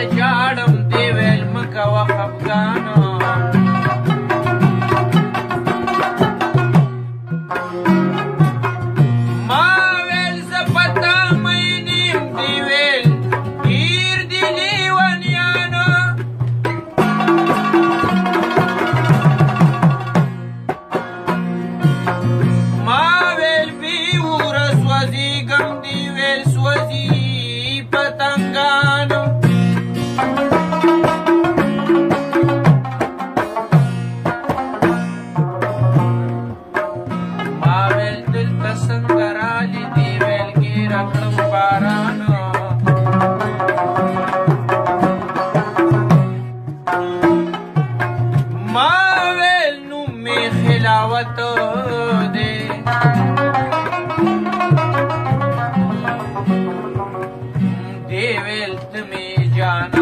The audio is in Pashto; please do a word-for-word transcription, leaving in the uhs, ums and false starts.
ژاړم دې ویل مه کوه خفګانه ما ویل زه په تا مین یم دې ویل ډېر دي لیونیانه ما ویل بې وره سوځېږم دې ویل سوځي پتنګانو ما ویل دلته څنګه رالې دې ویل ګیره کړم بارانو ما ویل نوم مې خلاوت دی دې ویل ته مې جانا